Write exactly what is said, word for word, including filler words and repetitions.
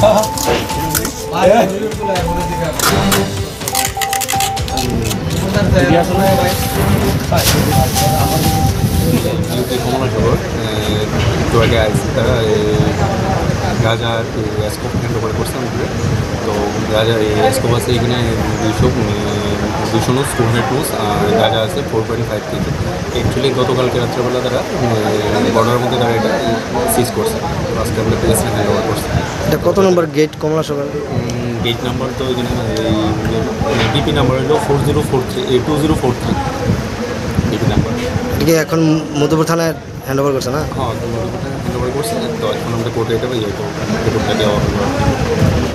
কমলা শহর একটু আগে আসছে তারা গাঁজা স্কোপ হ্যান্ড ওভার করছে আমাদের। তো গাঁজা স্কোপ আছে এখানে দুইশো দুইশো নোস টু হান্ড্রেড নোস আর গাঁজা আছে four point five kg. Actually গতকালকে রাত্রেবেলা তারা বর্ডারের মধ্যে তারা এটা সিজ করছে। আজকে আমরা পেয়েছি হ্যান্ড ওভার করছে। এটা কত নম্বর গেট কমলা শহর? গেট নাম্বার তো এখানে ডিপি নাম্বার হলো four zero four three two zero four three DP number. এদিকে এখন মধুপুর থানায় হ্যান্ড ওভার করছে না? হ্যাঁ, তো মধুপুর থানায় হ্যান্ড ওভার করছে। তো এখন আমরা কোর্টে এটা ইয়ে করবো, রিপোর্টটা দেওয়া হবে।